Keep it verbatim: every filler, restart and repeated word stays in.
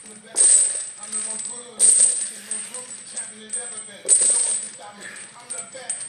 I'm the most brutal, the most champion has ever been. No one can stop me. I'm the best.